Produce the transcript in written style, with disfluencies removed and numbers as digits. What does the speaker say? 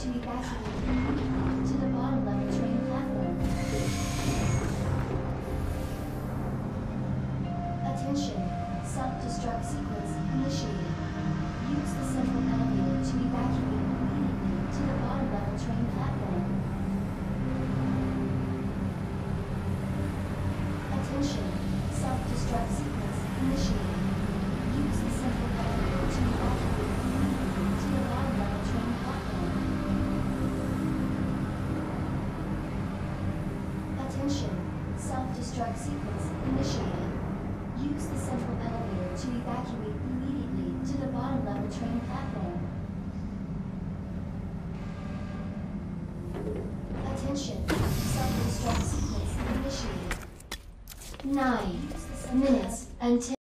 to evacuate to the bottom level train platform. Attention, self-destruct sequence initiated. Use the central elevator to evacuate immediately to the bottom level train platform. Attention, self-destruct sequence initiated. Use the central elevator to evacuate immediately to the bottom level train platform. Attention, self-destruct sequence initiated. Use the central elevator to evacuate immediately to the bottom level train platform. Attention, self-destruct sequence initiated. 9 minutes until